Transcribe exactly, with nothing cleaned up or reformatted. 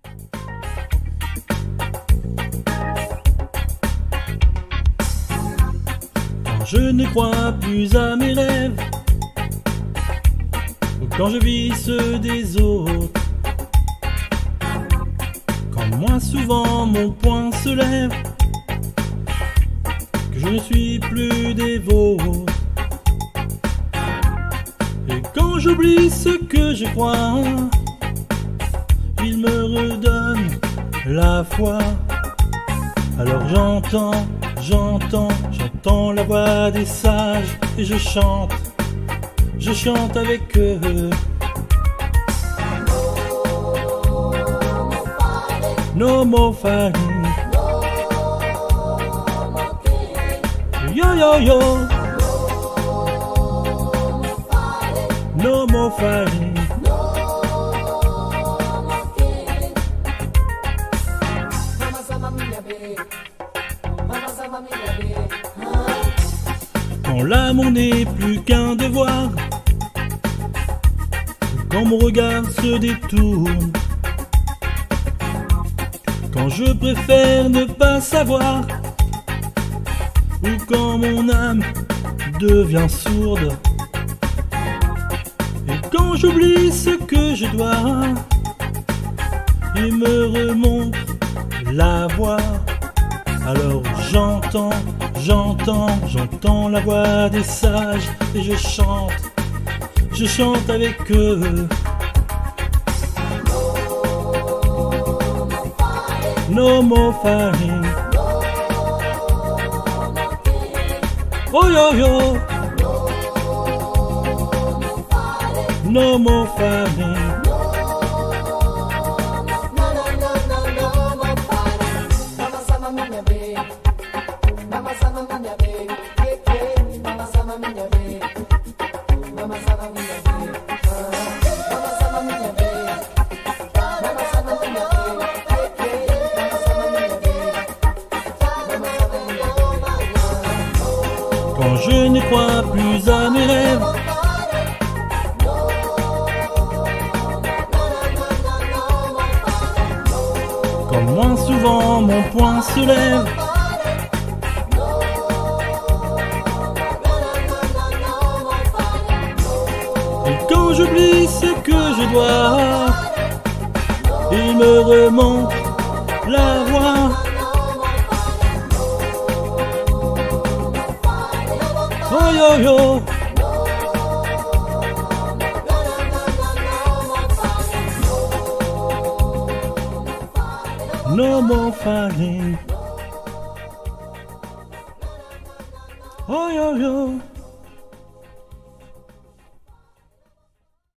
Quand je ne crois plus à mes rêves, ou quand je vis ceux des autres, quand moins souvent mon poing se lève, que je ne suis plus des vôtres, et quand j'oublie ce que je crois, il me redonne la foi. Alors j'entends, j'entends, j'entends la voix des sages, et je chante, je chante avec eux. No more fighting, yo yo yo, no more fighting. Quand l'amour n'est plus qu'un devoir, quand mon regard se détourne, quand je préfère ne pas savoir, ou quand mon âme devient sourde, et quand j'oublie ce que je dois, il me remonte la voix. Alors j'entends, j'entends, j'entends la voix des sages, et je chante, je chante avec eux. No more fighting, oh yo yo, no more fighting. Quand je ne crois plus à mes rêves, quand moins souvent mon poing se lève, et quand j'oublie ce que je dois, il me remonte la voix. Oh yo yo, no more fighting. Oh yo yo.